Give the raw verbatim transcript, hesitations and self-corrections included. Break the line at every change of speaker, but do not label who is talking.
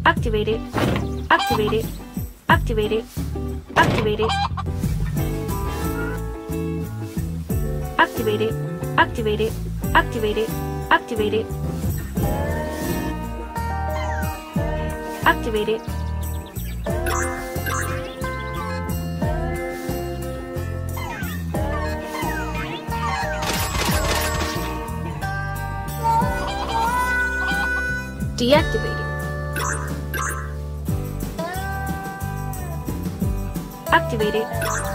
Activate it. Activate it. Activate it. Activate it. Activate it. Activate it. Activate it. Activate it. Activate it. Deactivate it. Activate it.